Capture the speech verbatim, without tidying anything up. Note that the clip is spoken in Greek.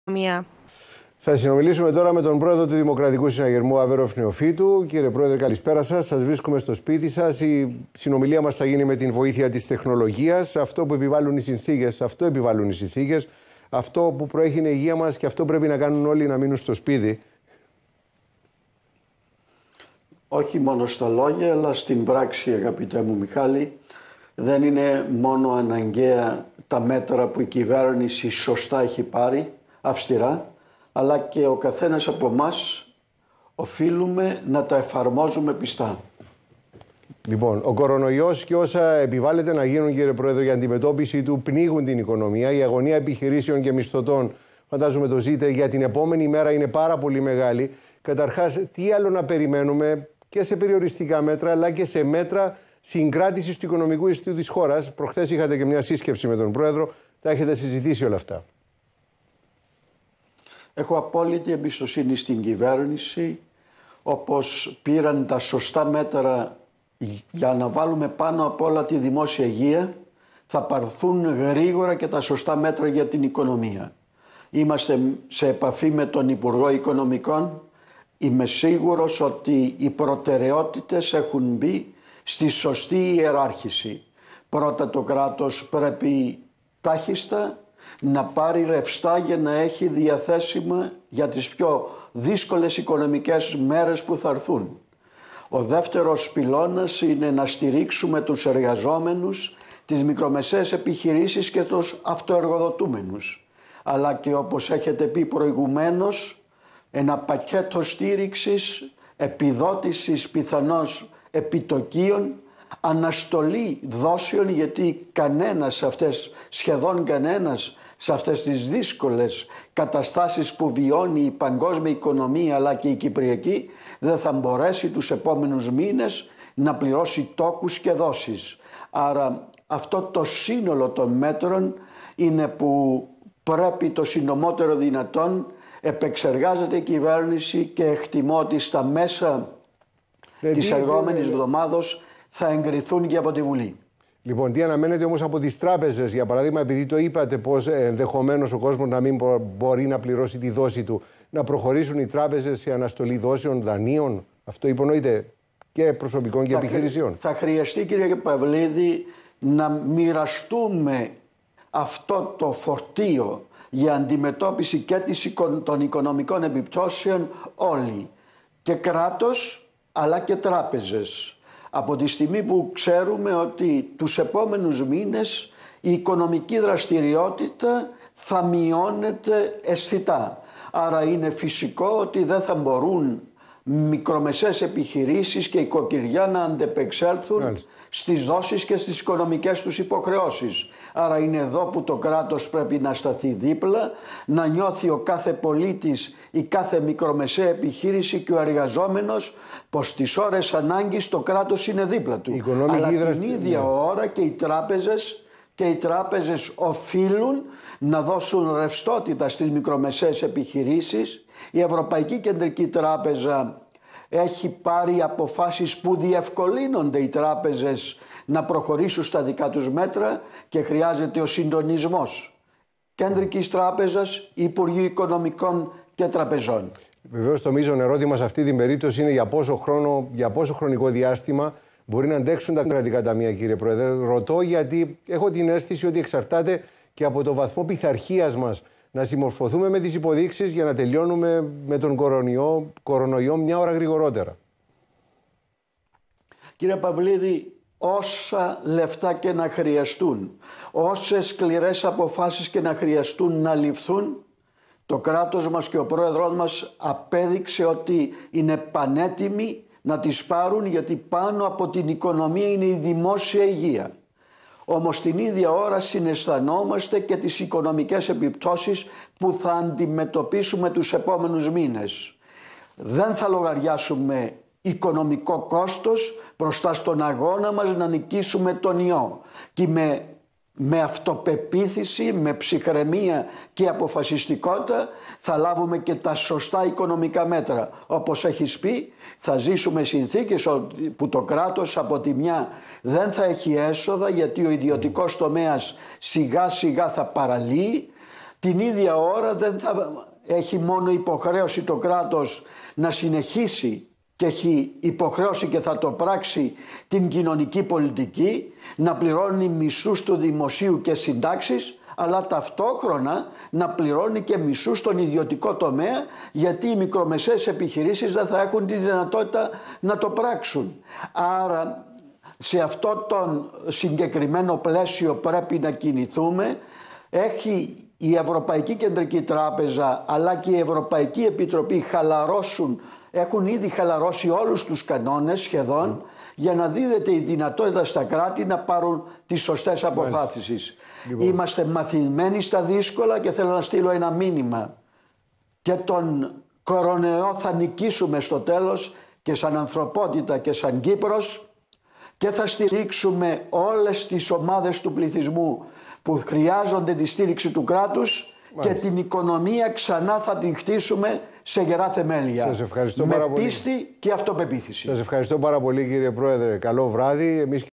Μία. Θα συνομιλήσουμε τώρα με τον πρόεδρο του Δημοκρατικού Συναγερμού Αβέροφ Νεοφύτου. Κύριε Πρόεδρε, καλησπέρα σας. Σας βρίσκουμε στο σπίτι σας. Η συνομιλία μας θα γίνει με την βοήθεια της τεχνολογίας. Αυτό που επιβάλλουν οι συνθήκες, αυτό επιβάλλουν οι συνθήκες. Αυτό που προέχει είναι η υγεία μας και αυτό πρέπει να κάνουν όλοι, να μείνουν στο σπίτι. Όχι μόνο στα λόγια, αλλά στην πράξη, αγαπητέ μου Μιχάλη, δεν είναι μόνο αναγκαία τα μέτρα που η κυβέρνηση σωστά έχει πάρει, αυστηρά, αλλά και ο καθένας από εμάς οφείλουμε να τα εφαρμόζουμε πιστά. Λοιπόν, ο κορονοϊός και όσα επιβάλλεται να γίνουν, κύριε Πρόεδρε, για αντιμετώπιση του πνίγουν την οικονομία. Η αγωνία επιχειρήσεων και μισθωτών, φαντάζομαι το ζείτε, για την επόμενη μέρα είναι πάρα πολύ μεγάλη. Καταρχάς, τι άλλο να περιμένουμε και σε περιοριστικά μέτρα, αλλά και σε μέτρα συγκράτησης του οικονομικού ιστού της χώρας. Προχθές είχατε και μια σύσκεψη με τον Πρόεδρο. Τα έχετε συζητήσει όλα αυτά? Έχω απόλυτη εμπιστοσύνη στην κυβέρνηση, όπως πήραν τα σωστά μέτρα για να βάλουμε πάνω απ' όλα τη δημόσια υγεία, θα πάρθουν γρήγορα και τα σωστά μέτρα για την οικονομία. Είμαστε σε επαφή με τον Υπουργό Οικονομικών. Είμαι σίγουρος ότι οι προτεραιότητες έχουν μπει στη σωστή ιεράρχηση. Πρώτα το κράτος πρέπει τάχιστα να πάρει ρευστά για να έχει διαθέσιμα για τις πιο δύσκολες οικονομικές μέρες που θα έρθουν. Ο δεύτερος πυλώνας είναι να στηρίξουμε τους εργαζόμενους, τις μικρομεσαίες επιχειρήσεις και τους αυτοεργοδοτούμενους. Αλλά και, όπως έχετε πει προηγουμένως, ένα πακέτο στήριξης, επιδότησης πιθανώς επιτοκίων, αναστολή δόσεων, γιατί κανένας αυτές, σχεδόν κανένας σε αυτές τις δύσκολες καταστάσεις που βιώνει η παγκόσμια οικονομία αλλά και η κυπριακή δεν θα μπορέσει τους επόμενους μήνες να πληρώσει τόκους και δόσεις. Άρα αυτό το σύνολο των μέτρων είναι που πρέπει το συντομότερο δυνατόν επεξεργάζεται η κυβέρνηση και εκτιμώ ότι στα μέσα ε, της ερχόμενης εβδομάδος θα εγκριθούν και από τη Βουλή. Λοιπόν, τι αναμένετε όμως από τις τράπεζες, για παράδειγμα, επειδή το είπατε πως ενδεχομένως ο κόσμος να μην μπορεί να πληρώσει τη δόση του, να προχωρήσουν οι τράπεζες σε αναστολή δόσεων, δανείων? Αυτό υπονοείται και προσωπικών και θα επιχειρησιών. Θα χρειαστεί, κύριε Παυλίδη, να μοιραστούμε αυτό το φορτίο για αντιμετώπιση και των οικονομικών επιπτώσεων όλοι. Και κράτος, αλλά και τράπεζες. Από τη στιγμή που ξέρουμε ότι τους επόμενους μήνες η οικονομική δραστηριότητα θα μειώνεται αισθητά. Άρα είναι φυσικό ότι δεν θα μπορούν μικρομεσαίες επιχειρήσεις και οικοκυριά να αντεπεξέλθουν Μάλιστα. στις δόσεις και στις οικονομικές τους υποχρεώσεις. Άρα είναι εδώ που το κράτος πρέπει να σταθεί δίπλα, να νιώθει ο κάθε πολίτης, η κάθε μικρομεσαία επιχείρηση και ο εργαζόμενος πως στις ώρες ανάγκης το κράτος είναι δίπλα του. Αλλά την ίδια ώρα και οι τράπεζες και οι τράπεζες οφείλουν να δώσουν ρευστότητα στις μικρομεσαίες επιχειρήσεις. Η Ευρωπαϊκή Κεντρική Τράπεζα έχει πάρει αποφάσεις που διευκολύνονται οι τράπεζες να προχωρήσουν στα δικά τους μέτρα και χρειάζεται ο συντονισμός Κεντρικής Τράπεζας, Υπουργείου Οικονομικών και Τραπεζών. Βεβαίως το μείζον ερώτημα σε αυτή την περίπτωση είναι για πόσο χρόνο, για πόσο χρονικό διάστημα μπορεί να αντέξουν τα κρατικά ταμεία, κύριε Πρόεδρε. Ρωτώ γιατί έχω την αίσθηση ότι εξαρτάται και από το βαθμό πειθαρχίας μας να συμμορφωθούμε με τις υποδείξεις για να τελειώνουμε με τον κορονοϊό, κορονοϊό μια ώρα γρηγορότερα. Κύριε Παυλίδη, όσα λεφτά και να χρειαστούν, όσες σκληρές αποφάσεις και να χρειαστούν να ληφθούν, το κράτος μας και ο πρόεδρος μας απέδειξε ότι είναι πανέτοιμοι να τις πάρουν, γιατί πάνω από την οικονομία είναι η δημόσια υγεία. Όμως την ίδια ώρα συναισθανόμαστε και τις οικονομικές επιπτώσεις που θα αντιμετωπίσουμε τους επόμενους μήνες. Δεν θα λογαριάσουμε οικονομικό κόστος μπροστά στον αγώνα μας να νικήσουμε τον ιό. Και με, με αυτοπεποίθηση, με ψυχραιμία και αποφασιστικότητα θα λάβουμε και τα σωστά οικονομικά μέτρα. Όπως έχεις πει, θα ζήσουμε συνθήκες που το κράτος από τη μια δεν θα έχει έσοδα, γιατί ο ιδιωτικός τομέας σιγά σιγά θα παραλύει. την ίδια ώρα δεν θα έχει μόνο υποχρέωση το κράτος να συνεχίσει και έχει υποχρέωση και θα το πράξει την κοινωνική πολιτική, να πληρώνει μισούς του δημοσίου και συντάξεις, αλλά ταυτόχρονα να πληρώνει και μισούς στον ιδιωτικό τομέα, γιατί οι μικρομεσαίες επιχειρήσεις δεν θα έχουν τη δυνατότητα να το πράξουν. Άρα σε αυτό το συγκεκριμένο πλαίσιο πρέπει να κινηθούμε. Έχει η Ευρωπαϊκή Κεντρική Τράπεζα αλλά και η Ευρωπαϊκή Επιτροπή χαλαρώσουν, έχουν ήδη χαλαρώσει όλους τους κανόνες σχεδόν, mm. για να δίδεται η δυνατότητα στα κράτη να πάρουν τις σωστές αποφάσεις. Λοιπόν. Είμαστε μαθημένοι στα δύσκολα και θέλω να στείλω ένα μήνυμα. Και τον κορονοϊό θα νικήσουμε στο τέλος και σαν ανθρωπότητα και σαν Κύπρος, και θα στηρίξουμε όλες τις ομάδες του πληθυσμού που χρειάζονται τη στήριξη του κράτους. Μάλιστα. Και την οικονομία ξανά θα την χτίσουμε σε γερά θεμέλια. Σας ευχαριστώ με πάρα πολύ. πίστη και αυτοπεποίθηση. Σας ευχαριστώ πάρα πολύ, κύριε Πρόεδρε. Καλό βράδυ. Εμείς